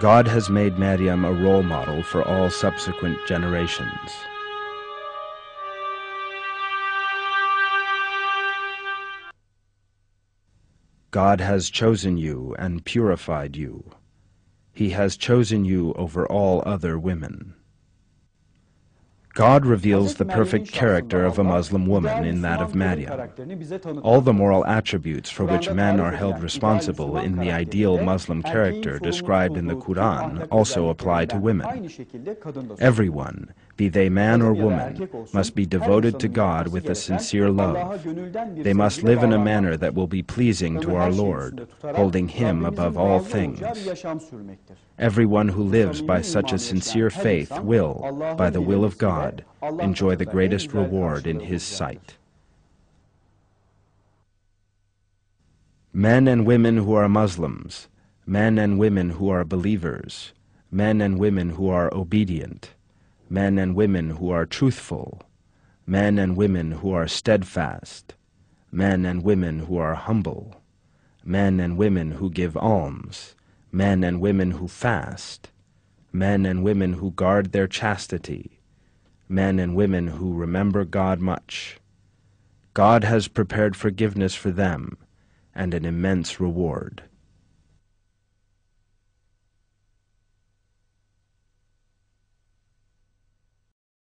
God has made Maryam a role model for all subsequent generations. God has chosen you and purified you. He has chosen you over all other women. God reveals the perfect character of a Muslim woman in that of Maryam. All the moral attributes for which men are held responsible in the ideal Muslim character described in the Quran also apply to women. Everyone, be they man or woman, must be devoted to God with a sincere love. They must live in a manner that will be pleasing to our Lord, holding Him above all things. Everyone who lives by such a sincere faith will, by the will of God, enjoy the greatest reward in His sight. Men and women who are Muslims, men and women who are believers, men and women who are obedient, men and women who are truthful, men and women who are steadfast, men and women who are humble, men and women who give alms, men and women who fast, men and women who guard their chastity, men and women who remember God much. God has prepared forgiveness for them and an immense reward.